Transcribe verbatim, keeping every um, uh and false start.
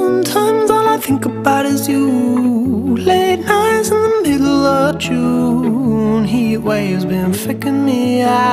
Sometimes all I think about is you. Late nights in the middle of June, heat waves been faking me out.